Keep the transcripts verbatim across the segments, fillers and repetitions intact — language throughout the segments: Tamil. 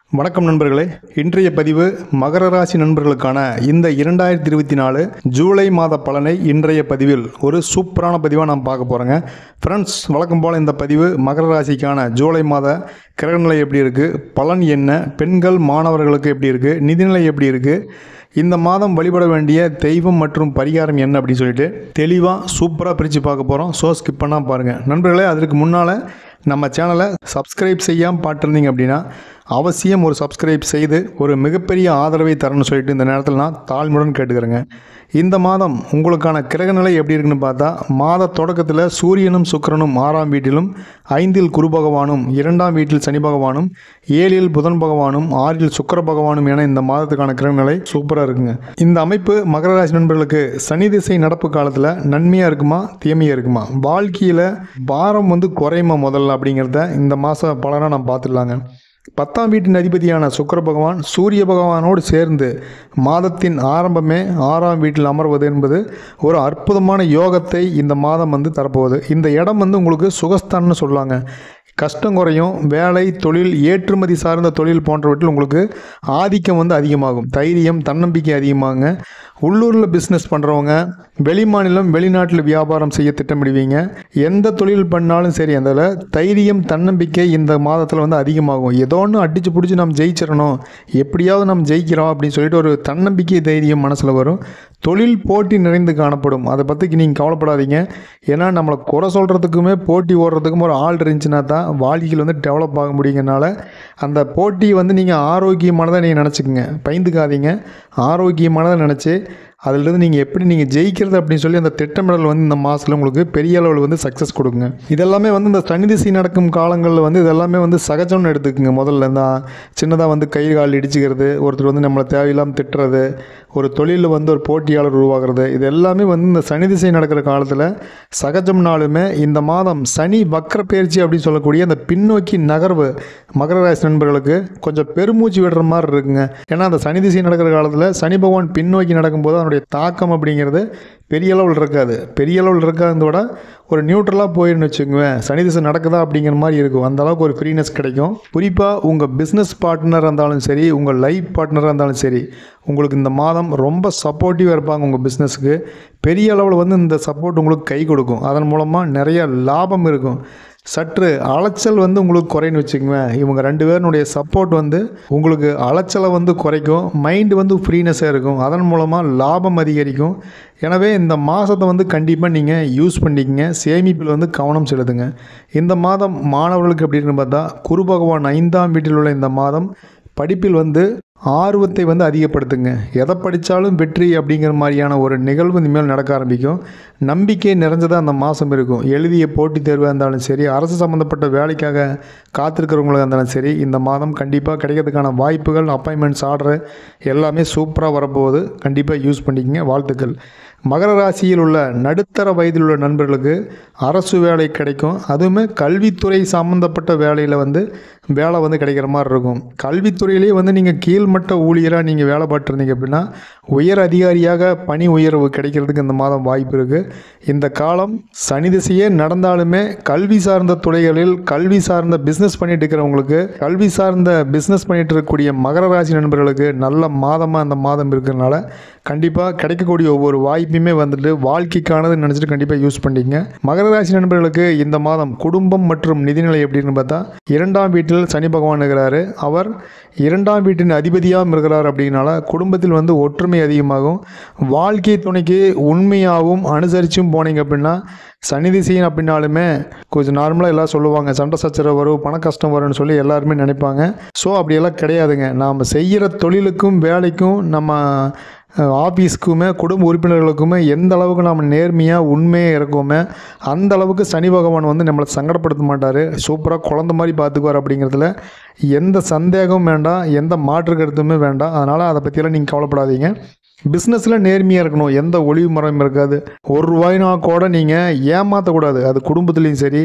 வணக்கம் நண்பர்களே, இன்றைய பதிவு மகர ராசி நண்பர்களுக்கான இந்த இரண்டாயிரத்தி இருபத்தி நாலு ஜூலை மாத பலனை இன்றைய பதிவில் ஒரு சூப்பரான பதிவாக நாம் பார்க்க போகிறோங்க. ஃப்ரெண்ட்ஸ், வழக்கம் போல் இந்த பதிவு மகர ராசிக்கான ஜூலை மாத கிரகநிலை எப்படி இருக்குது, பலன் என்ன, பெண்கள் மாணவர்களுக்கு எப்படி இருக்குது, நிதிநிலை எப்படி இருக்குது, இந்த மாதம் வழிபட வேண்டிய தெய்வம் மற்றும் பரிகாரம் என்ன அப்படின்னு சொல்லிட்டு தெளிவாக சூப்பராக பிரித்து பார்க்க போகிறோம். ஸோ ஸ்கிப் பண்ணால் பாருங்கள் நண்பர்களே. அதற்கு முன்னால் நம்ம சேனலை சப்ஸ்கிரைப் செய்யாமல் பார்த்துருந்தீங்க அப்படின்னா அவசியம் ஒரு சப்ஸ்கிரைப் செய்து ஒரு மிகப்பெரிய ஆதரவை தரணும்னு சொல்லிட்டு இந்த நேரத்தில் நான் தாழ்மையுடன் கேட்டுக்கிறேங்க. இந்த மாதம் உங்களுக்கான கிரகநிலை எப்படி இருக்குன்னு பார்த்தா, மாத தொடக்கத்தில் சூரியனும் சுக்கிரனும் ஆறாம் வீட்டிலும், ஐந்தில் குரு பகவானும், இரண்டாம் வீட்டில் சனி பகவானும், ஏழில் புதன் பகவானும், ஆறில் சுக்கிர பகவானும் என இந்த மாதத்துக்கான கிரகநிலை சூப்பராக இருக்குங்க. இந்த அமைப்பு மகர ராசி நண்பர்களுக்கு சனி திசை நடப்பு காலத்தில் நன்மையாக இருக்குமா தீமையாக இருக்குமா, வாழ்க்கையில் பாரம் வந்து குறையுமா முதல்ல அப்படிங்கிறத இந்த மாத பலனாக நம்ம பார்த்துடலாங்க. பத்தாம் வீட்டின் அதிபதியான சுக்கிர பகவான் சூரிய பகவானோடு சேர்ந்து மாதத்தின் ஆரம்பமே ஆறாம் வீட்டில் அமர்வது என்பது ஒரு அற்புதமான யோகத்தை இந்த மாதம் வந்து தரப்போகுது. இந்த இடம் வந்து உங்களுக்கு சுகஸ்தான்னு சொல்லுவாங்க. கஷ்டம் குறையும். வேலை, தொழில், ஏற்றுமதி சார்ந்த தொழில் போன்றவற்றில் உங்களுக்கு ஆதிக்கம் வந்து அதிகமாகும். தைரியம், தன்னம்பிக்கை அதிகமாகுங்க. உள்ளூரில் பிஸ்னஸ் பண்ணுறவங்க, வெளி மாநிலம் வெளிநாட்டில் வியாபாரம் செய்ய திட்டமிடுவீங்க. எந்த தொழில் பண்ணாலும் சரி, அதில் தைரியம், தன்னம்பிக்கை இந்த மாதத்தில் வந்து அதிகமாகும். ஏதோ ஒன்று அடித்து பிடிச்சி நம்ம ஜெயிச்சிடணும், எப்படியாவது நம்ம ஜெயிக்கிறோம் அப்படின்னு சொல்லிட்டு ஒரு தன்னம்பிக்கை, தைரியம் மனசில் வரும். தொழில் போட்டி நிறைந்து காணப்படும். அதை பற்றி நீங்கள் கவலைப்படாதீங்க. ஏன்னா நம்மளை குறை சொல்கிறதுக்குமே போட்டி ஓடுறதுக்கும் ஒரு ஆள் இருந்துச்சுன்னா தான் வாழ்க்கையில் வந்து டெவலப் ஆக முடியுங்கனால அந்த போட்டி வந்து நீங்கள் ஆரோக்கியமானதை நீங்கள் நினச்சிக்கோங்க. பயந்துக்காதீங்க. ஆரோக்கியமானதை நினச்சி அதிலிருந்து நீங்கள் எப்படி நீங்கள் ஜெயிக்கிறது அப்படின்னு சொல்லி அந்த திட்டமிடல் வந்து இந்த மாதத்தில் உங்களுக்கு பெரிய அளவில் வந்து சக்ஸஸ் கொடுக்குங்க. இதெல்லாமே வந்து இந்த சனி திசை நடக்கும் காலங்களில் வந்து இதெல்லாமே வந்து சகஜம்னு எடுத்துக்குங்க. முதல்ல இந்த சின்னதாக வந்து கை கால் இடிச்சுக்கிறது, ஒருத்தர் வந்து நம்மளை தேவையில்லாமல் திட்டுறது, ஒரு தொழிலில் வந்து ஒரு போட்டியாளர் உருவாகிறது, இது எல்லாமே வந்து இந்த சனி திசை நடக்கிற காலத்தில் சகஜம்னாலுமே இந்த மாதம் சனி வக்ர பயிற்சி அப்படின்னு சொல்லக்கூடிய அந்த பின்னோக்கி நகர்வு மகர ராசி நண்பர்களுக்கு கொஞ்சம் பெருமூச்சு விடுற மாதிரி இருக்குங்க. ஏன்னா அந்த சனி திசை நடக்கிற காலத்தில் சனி பகவான் பின்னோக்கி நடக்கும்போது அதனுடைய தாக்கம் அப்படிங்கிறது பெரிய அளவில் இருக்காது. பெரிய அளவில் இருக்காததோட ஒரு நியூட்ரலாக போயிருந்து வச்சுக்குவேன். சனி திசை நடக்குதா அப்படிங்கிற மாதிரி இருக்கும். அந்த அளவுக்கு ஒரு ஃப்ரீனஸ் கிடைக்கும். குறிப்பாக உங்கள் பிஸ்னஸ் பார்ட்னராக இருந்தாலும் சரி, உங்கள் லைஃப் பார்ட்னராக இருந்தாலும் சரி, உங்களுக்கு இந்த மாதம் ரொம்ப சப்போர்ட்டிவாக இருப்பாங்க. உங்கள் பிஸ்னஸுக்கு பெரிய அளவில் வந்து இந்த சப்போர்ட் உங்களுக்கு கை கொடுக்கும். அதன் மூலமாக நிறைய லாபம் இருக்கும். சற்று அலைச்சல் வந்து உங்களுக்கு குறைன்னு வச்சுக்குவேன். இவங்க ரெண்டு பேருனுடைய சப்போர்ட் வந்து உங்களுக்கு அலைச்சலை வந்து குறைக்கும். மைண்டு வந்து ஃப்ரீனஸாக இருக்கும். அதன் மூலமாக லாபம் அதிகரிக்கும். எனவே இந்த மாதத்தை வந்து கண்டிப்பாக நீங்கள் யூஸ் பண்ணிக்கங்க. சேமிப்பில் வந்து கவனம் செலுத்துங்க. இந்த மாதம் மாணவர்களுக்கு எப்படின்னு பார்த்தா, குரு பகவான் ஐந்தாம் வீட்டில் உள்ள இந்த மாதம் படிப்பில் வந்து ஆர்வத்தை வந்து அதிகப்படுத்துங்க. எதை படித்தாலும் வெற்றி அப்படிங்கிற மாதிரியான ஒரு நிகழ்வு இனிமேல் நடக்க ஆரம்பிக்கும். நம்பிக்கை நிறைஞ்சதாக அந்த மாதம் இருக்கும். எழுதிய போட்டித் தேர்வாக இருந்தாலும் சரி, அரசு சம்மந்தப்பட்ட வேலைக்காக காத்திருக்கிறவங்களாக இருந்தாலும் சரி, இந்த மாதம் கண்டிப்பாக கிடைக்கிறதுக்கான வாய்ப்புகள், அப்பாயின்மெண்ட்ஸ், ஆர்டரு எல்லாமே சூப்பராக வரப்போகுது. கண்டிப்பாக யூஸ் பண்ணிக்கங்க. வாழ்த்துக்கள். மகர ராசியில் உள்ள நடுத்தர வயதில் உள்ள நண்பர்களுக்கு அரசு வேலை கிடைக்கும். அதுவுமே கல்வித்துறை சம்மந்தப்பட்ட வேலையில் வந்து வேலை வந்து கிடைக்கிற மாதிரி இருக்கும். கல்வித்துறையிலே வந்து நீங்கள் கீழ்மட்ட ஊழியராக நீங்கள் வேலை பார்த்துருந்தீங்க அப்படின்னா உயர் அதிகாரியாக பணி உயர்வு கிடைக்கிறதுக்கு இந்த மாதம் வாய்ப்பு இருக்குது. இந்த காலம் சனி திசையே நடந்தாலுமே கல்வி சார்ந்த துறைகளில் கல்வி சார்ந்த பிஸ்னஸ் பண்ணிட்டு இருக்கிறவங்களுக்கு, கல்வி சார்ந்த பிஸ்னஸ் பண்ணிட்டு இருக்கக்கூடிய மகர ராசி நண்பர்களுக்கு நல்ல மாதமாக அந்த மாதம் இருக்கிறதுனால கண்டிப்பாக கிடைக்கக்கூடிய ஒவ்வொரு வாய்ப்புமே வந்துட்டு வாழ்க்கைக்கானது நினச்சிட்டு கண்டிப்பாக யூஸ் பண்ணிக்கங்க. மகர ராசி நண்பர்களுக்கு இந்த மாதம் குடும்பம் மற்றும் நிதிநிலை எப்படின்னு பார்த்தா, இரண்டாம் வீட்டில் சனி பகவான் இருக்கிறாரு. அவர் இரண்டாம் வீட்டின் அதிபதியாகவும் இருக்கிறார். அப்படின்னால குடும்பத்தில் வந்து ஒற்றுமை அதிகமாகும். வாழ்க்கை துணைக்கு உண்மையாகவும் அனுசரிச்சும் போனீங்க அப்படின்னா, சனி திசையின் அப்படின்னாலுமே கொஞ்சம் நார்மலாக எல்லாம் சொல்லுவாங்க, சண்டை சச்சரவு வரும், பண கஷ்டம் வரும்னு சொல்லி எல்லாருமே நினைப்பாங்க. ஸோ அப்படியெல்லாம் கிடையாதுங்க. நாம் செய்கிற தொழிலுக்கும் வேலைக்கும் நம்ம ஆஃபீஸ்க்குமே குடும்ப உறுப்பினர்களுக்குமே எந்த அளவுக்கு நம்ம நேர்மையாக உண்மையாக இருக்கோமே அந்த அளவுக்கு சனி பகவான் வந்து நம்மளை சங்கடப்படுத்த மாட்டார். சூப்பராக குழந்த மாதிரி பார்த்துக்குவார். அப்படிங்கிறதுல எந்த சந்தேகமும் வேண்டாம், எந்த மாற்று கருத்துமே வேண்டாம். அதனால் அதை பற்றியெல்லாம் நீங்கள் கவலைப்படாதீங்க. பிஸ்னஸில் நேர்மையாக இருக்கணும். எந்த ஒளிவு முறையும் இருக்காது. ஒரு ரூபாய்னா கூட நீங்கள் ஏமாற்றக்கூடாது. அது குடும்பத்துலேயும் சரி,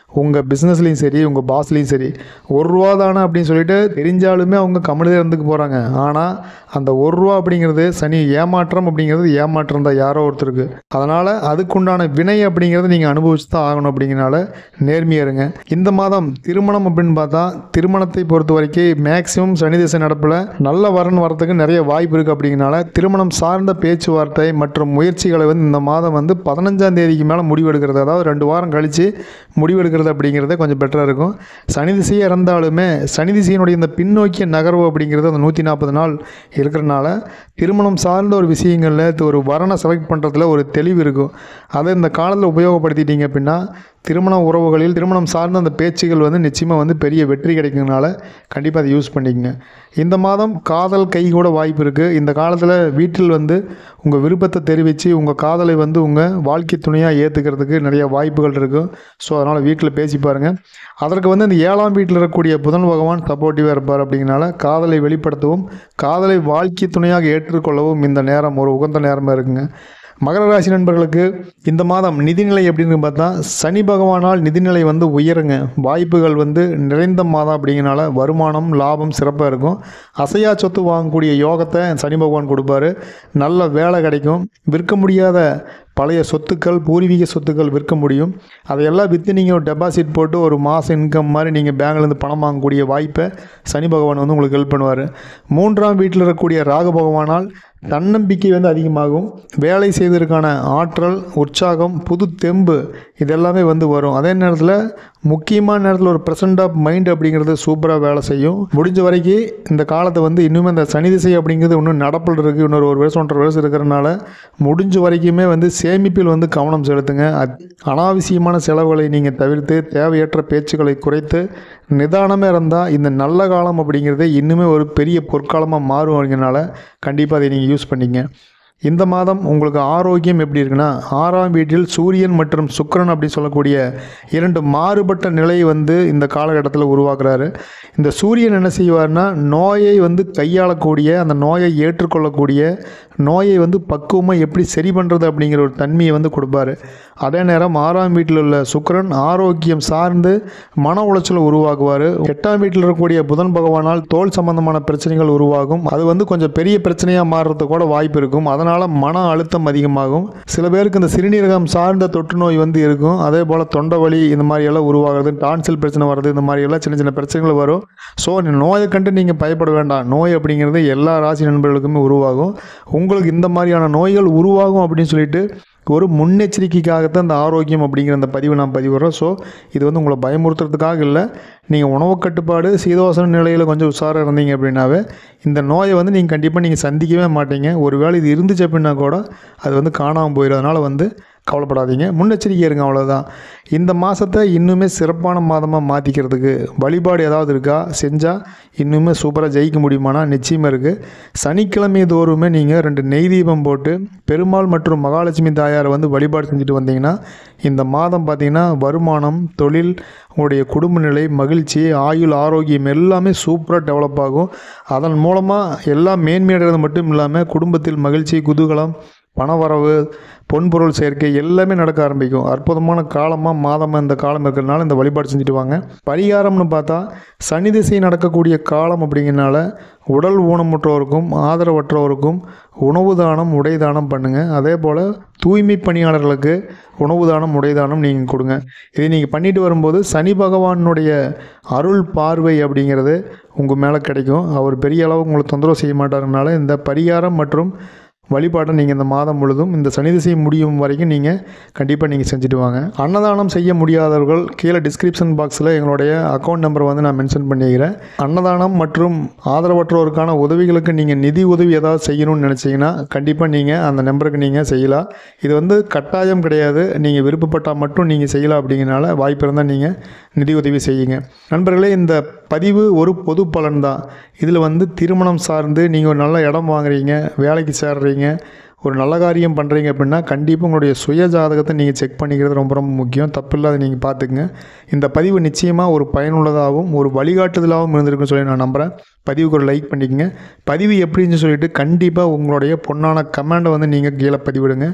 உங்கள் பிஸ்னஸ்லேயும் சரி உங்கள் பாஸ்லேயும் சரி ஒரு ரூபா தானே அப்படின்னு சொல்லிட்டு தெரிஞ்சாலுமே அவங்க கம்முனு இருந்துக்கு போகிறாங்க. ஆனால் அந்த ஒரு ரூபா அப்படிங்கிறது சனி ஏமாற்றம் அப்படிங்கிறது ஏமாற்றம் தான் யாரோ ஒருத்தருக்கு. அதனால் அதுக்குண்டான வினை அப்படிங்கிறது நீங்கள் அனுபவிச்சு தான் ஆகணும். அப்படிங்கிறனால நேர்மையாக இருங்க. இந்த மாதம் திருமணம் அப்படின்னு பார்த்தா திருமணத்தை பொறுத்த வரைக்கும் மேக்சிமம் சனி திசை நடப்பில் நல்ல வரன் வரத்துக்கு நிறைய வாய்ப்பு இருக்குது. அப்படிங்கிறனால திருமணம் சார்ந்த பேச்சுவார்த்தை மற்றும் முயற்சிகளை வந்து இந்த மாதம் வந்து பதினஞ்சாம் தேதிக்கு மேலே முடிவெடுக்கிறது, அதாவது ரெண்டு வாரம் கழித்து முடிவெடுக்கிறது அப்படிங்கிறத கொஞ்சம் பெட்டராக இருக்கும். சனி திசையே இறந்தாலுமே சனி திசையினுடைய இந்த பின்னோக்கிய நகர்வு அப்படிங்கிறது அந்த நூற்றி நாற்பது நாள் இருக்கிறனால திருமணம் சார்ந்த ஒரு விஷயங்களில் ஒரு வரனை செலக்ட் பண்ணுறதுல ஒரு தெளிவு இருக்கும். அதை இந்த காலத்தில் உபயோகப்படுத்திட்டீங்க அப்படின்னா திருமண உறவுகளில் திருமணம் சார்ந்த அந்த பேச்சுகள் வந்து நிச்சயமாக வந்து பெரிய வெற்றி கிடைக்கிறதுனால கண்டிப்பாக அதை யூஸ் பண்ணிக்கங்க. இந்த மாதம் காதல் கை கூட வாய்ப்பு இருக்குது. இந்த காலத்தில் வீட்டில் வந்து உங்கள் விருப்பத்தை தெரிவித்து உங்கள் காதலை வந்து உங்கள் வாழ்க்கை துணையாக ஏற்றுக்கிறதுக்கு நிறைய வாய்ப்புகள் இருக்கும். ஸோ அதனால் வீட்டில் பேசி பாருங்கள். அதற்கு வந்து இந்த ஏழாம் வீட்டில் இருக்கக்கூடிய புதன் பகவான் சப்போர்ட்டிவாக இருப்பார். அப்படிங்கிறனால காதலை வெளிப்படுத்தவும் காதலை வாழ்க்கை துணையாக ஏற்றுக்கொள்ளவும் இந்த நேரம் ஒரு உகந்த நேரமாக இருக்குங்க. மகர ராசி நண்பர்களுக்கு இந்த மாதம் நிதிநிலை எப்படின்னு பார்த்தா சனி பகவானால் நிதிநிலை வந்து உயருங்க. வாய்ப்புகள் வந்து நிறைந்த மாதம் அப்படிங்கிறனால வருமானம் லாபம் சிறப்பாக இருக்கும். அசையா சொத்து வாங்கக்கூடிய யோகத்தை சனி பகவான் கொடுப்பாரு. நல்ல வேலை கிடைக்கும். விற்க முடியாத பழைய சொத்துக்கள் பூர்வீக சொத்துக்கள் விற்க முடியும். அதையெல்லாம் விற்று நீங்கள் ஒரு டெபாசிட் போட்டு ஒரு மாதம் இன்கம் மாதிரி நீங்கள் பேங்க்லேருந்து பணம் வாங்கக்கூடிய வாய்ப்பை சனி பகவான் வந்து உங்களுக்கு ஹெல்ப் பண்ணுவார். மூன்றாம் வீட்டில் இருக்கக்கூடிய ராகு பகவானால் தன்னம்பிக்கை வந்து அதிகமாகும். வேலை செய்வதற்கான ஆற்றல் உற்சாகம் புது தெம்பு இதெல்லாமே வந்து வரும். அதே நேரத்தில் முக்கியமான நேரத்தில் ஒரு ப்ரெசன்ட் ஆஃப் மைண்ட் அப்படிங்கிறது சூப்பராக வேலை செய்யும். முடிஞ்ச வரைக்கும் இந்த காலத்தை வந்து இன்னுமே இந்த சனி திசை அப்படிங்கிறது இன்னும் நடப்பில் இருக்குது. இன்னொரு ஒரு வருஷம் ஒன்றரை வருஷம் இருக்கிறனால முடிஞ்ச வரைக்குமே வந்து சேமிப்பில் வந்து கவனம் செலுத்துங்க. அனாவசியமான செலவுகளை நீங்கள் தவிர்த்து தேவையற்ற பேச்சுக்களை குறைத்து நிதானமே இருந்தால் இந்த நல்ல காலம் அப்படிங்கிறது இன்னுமே ஒரு பெரிய பொற்காலமாக மாறும். அப்படிங்கிறனால கண்டிப்பாக அதை நீங்கள் யூஸ் பண்ணிங்க. இந்த மாதம் உங்களுக்கு ஆரோக்கியம் எப்படி இருக்குன்னா ஆறாம் வீட்டில் சூரியன் மற்றும் சுக்கிரன் அப்படி சொல்லக்கூடிய இரண்டு மாறுபட்ட நிலையை வந்து இந்த காலகட்டத்தில் உருவாக்குறாரு. இந்த சூரியன் என்ன செய்வார்னா நோயை வந்து கையாளக்கூடிய அந்த நோயை ஏற்றுக்கொள்ளக்கூடிய நோயை வந்து பக்குவமாக எப்படி சரி பண்ணுறது அப்படிங்கிற ஒரு தன்மையை வந்து கொடுப்பாரு. அதே நேரம் ஆறாம் வீட்டில் உள்ள சுக்கிரன் ஆரோக்கியம் சார்ந்து மன உளைச்சலை உருவாக்குவார். எட்டாம் வீட்டில் இருக்கக்கூடிய புதன் பகவானால் தோல் சம்பந்தமான பிரச்சனைகள் உருவாகும். அது வந்து கொஞ்சம் பெரிய பிரச்சனையாக மாறுறதுக்கு கூட வாய்ப்பு இருக்கும். அதனால் மன அழுத்தம் அதிகமாகும். சில பேருக்கு இந்த சிறுநீரகம் சார்ந்த தொற்று நோய் வந்து இருக்கும். அதே போல் தொண்டை வலி இந்த மாதிரி எல்லாம் உருவாகிறது, டான்சில் பிரச்சனை வருது, இந்த மாதிரி எல்லாம் சின்ன சின்ன பிரச்சனைகள் வரும். ஸோ நோயை கண்டு நீங்கள் பயப்பட வேண்டாம். நோய் அப்படிங்கிறது எல்லா ராசி நண்பர்களுக்குமே உருவாகும். உங்களுக்கு இந்த மாதிரியான நோய்கள் உருவாகும் அப்படின்னு சொல்லிட்டு ஒரு முன்னெச்சரிக்கைக்காகத்தான் இந்த ஆரோக்கியம் அப்படிங்கிற அந்த பதிவை நான் பதிவிடுறோம். ஸோ இது வந்து உங்களை பயமுறுத்துறதுக்காக இல்லை. நீங்கள் உணவு கட்டுப்பாடு சீதோசன நிலையில் கொஞ்சம் உஷாராக இருந்தீங்க அப்படின்னாவே இந்த நோயை வந்து நீங்கள் கண்டிப்பாக நீங்கள் சந்திக்கவே மாட்டீங்க. ஒரு வேளை இது இருந்துச்சு அப்படின்னா கூட அது வந்து காணாமல் போயிடும். அதனால் வந்து கவலைப்படாதீங்க, முன்னெச்சரிக்கை இருங்க, அவ்வளோதான். இந்த மாதத்தை இன்னுமே சிறப்பான மாதமாக மாற்றிக்கிறதுக்கு வழிபாடு ஏதாவது இருக்கா, செஞ்சால் இன்னுமே சூப்பராக ஜெயிக்க முடியுமானா நிச்சயமாக இருக்குது. சனிக்கிழமை தோறுமே நீங்கள் ரெண்டு நெய் தீபம் போட்டு பெருமாள் மற்றும் மகாலட்சுமி தாயாரை வந்து வழிபாடு செஞ்சுட்டு வந்தீங்கன்னா இந்த மாதம் பார்த்திங்கன்னா வருமானம் தொழில் உங்களுடைய குடும்ப நிலை மகிழ்ச்சி ஆயுள் ஆரோக்கியம் எல்லாமே சூப்பராக டெவலப் ஆகும். அதன் மூலமாக எல்லாம் மேன்மையடைகிறது மட்டும் இல்லாமல் குடும்பத்தில் மகிழ்ச்சி குதூகலம் பணவரவு பொன்பொருள் சேர்க்கை எல்லாமே நடக்க ஆரம்பிக்கும். அற்புதமான காலமாக மாதமாக இந்த காலம் இருக்கிறதுனால இந்த வழிபாடு செஞ்சுட்டு வாங்க. பரிகாரம்னு பார்த்தா சனி திசை நடக்கக்கூடிய காலம் அப்படிங்கிறனால உடல் ஊனமுற்றோருக்கும் ஆதரவற்றோருக்கும் உணவு தானம் உடை தானம் பண்ணுங்கள். அதே போல் தூய்மை பணியாளர்களுக்கு உணவு தானம் உடை தானம் நீங்கள் கொடுங்க. இதை நீங்கள் பண்ணிட்டு வரும்போது சனி பகவானுடைய அருள் பார்வை அப்படிங்கிறது உங்கள் மேலே கிடைக்கும். அவர் பெரிய அளவு உங்களை தொந்தரவு செய்ய மாட்டாருனால இந்த பரிகாரம் மற்றும் வழிபாட்டை நீங்கள் இந்த மாதம் முழுதும் இந்த சனி திசை முடியும் வரைக்கும் நீங்கள் கண்டிப்பாக நீங்கள் செஞ்சுட்டு வாங்க. அன்னதானம் செய்ய முடியாதவர்கள் கீழே டிஸ்கிரிப்ஷன் பாக்ஸில் எங்களுடைய அக்கௌண்ட் நம்பரை வந்து நான் மென்ஷன் பண்ணிக்கிறேன். அன்னதானம் மற்றும் ஆதரவற்றோருக்கான உதவிகளுக்கு நீங்கள் நிதி உதவி ஏதாவது செய்யணும்னு நினச்சிங்கன்னா கண்டிப்பாக நீங்கள் அந்த நம்பருக்கு நீங்கள் செய்யலாம். இது வந்து கட்டாயம் கிடையாது, நீங்கள் விருப்பப்பட்டால் மட்டும் நீங்கள் செய்யலாம். அப்படிங்கிறனால வாய்ப்பு இருந்தால் நீங்கள் நிதி உதவி செய்யுங்க. நண்பர்களே, இந்த பதிவு ஒரு பொது பலன் தான். இதில் வந்து திருமணம் சார்ந்து நீங்கள் ஒரு நல்ல இடம் வாங்குறீங்க, வேலைக்கு சேர்றீங்க, ஒரு நல்ல காரியம் பண்ணுறீங்க அப்படின்னா கண்டிப்பாக உங்களுடைய சுய ஜாதகத்தை நீங்கள் செக் பண்ணிக்கிறது ரொம்ப ரொம்ப முக்கியம். தப்பில்லாத நீங்கள் பார்த்துக்குங்க. இந்த பதிவு நிச்சயமாக ஒரு பயனுள்ளதாகவும் ஒரு வழிகாட்டுதலாகவும் இருந்திருக்குன்னு சொல்லி நான் நம்புகிறேன். பதிவுக்கு ஒரு லைக் பண்ணிக்கங்க. பதிவு எப்படின்னு சொல்லிட்டு கண்டிப்பாக உங்களுடைய பொண்ணான கமெண்டை வந்து நீங்கள் கீழே பதிவிடுங்க.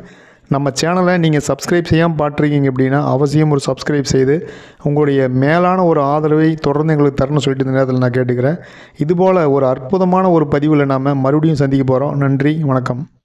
நம்ம சேனலை நீங்கள் சப்ஸ்கிரைப் செய்யாமல் பார்த்துருக்கீங்க அப்படின்னா அவசியம் ஒரு சப்ஸ்கிரைப் செய்து உங்களுடைய மேலான ஒரு ஆதரவை தொடர்ந்து எங்களுக்கு தரணும்னு சொல்லிட்டு இந்த நேரத்தில் நான் கேட்டுக்கிறேன். இதுபோல் ஒரு அற்புதமான ஒரு பதிவில் நாம் மறுபடியும் சந்திக்க போகிறோம். நன்றி, வணக்கம்.